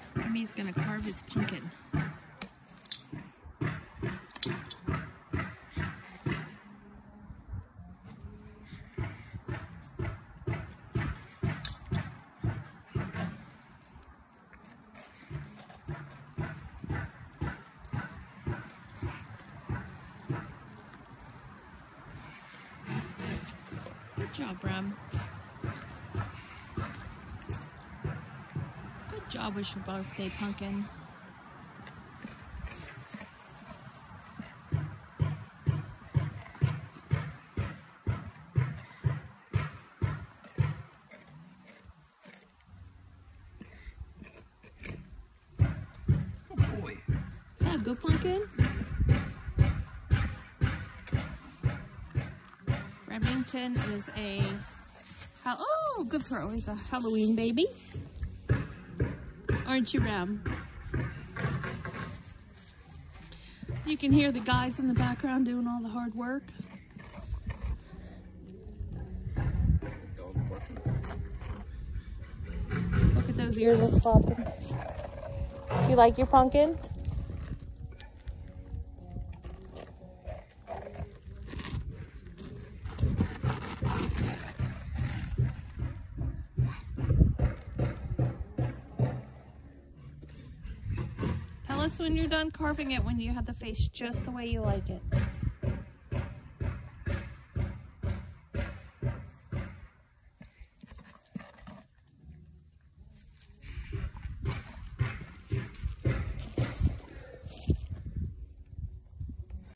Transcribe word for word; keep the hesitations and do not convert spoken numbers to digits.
Remi's gonna carve his pumpkin. Good job, Rem. Good job with your birthday pumpkin. Oh boy. Is that a good pumpkin? Remington is a, oh, good throw. He's a Halloween baby. Aren't you, Rem? You can hear the guys in the background doing all the hard work. Look at those ears that's popping. You like your pumpkin? Tell us when you're done carving it, when you have the face just the way you like it.